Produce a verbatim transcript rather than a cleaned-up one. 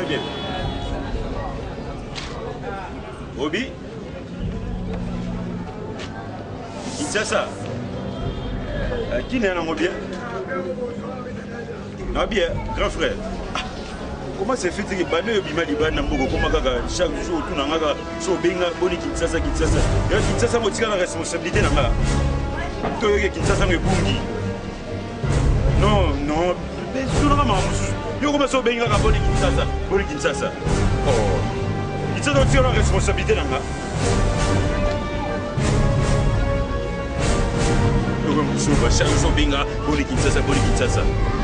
Très bien. Obi Kinshasa. Qui n'est pas bien? Non, bien, grand frère. Comment c'est fait que les bandes bima di bande mboko comment chaque jour tout nanga so benga boni Kinshasa Kinshasa. Ya Kinshasa mo tika na responsabilité nanga. To yo Kinshasa me bungi. Non, non, mais tout nanga ma musu. Yo comment so benga ka boni Kinshasa, boni Kinshasa. Oh. Kinshasa tika na responsabilité nanga. Yo comment so ba chaque jour benga boni Kinshasa, boni Kinshasa.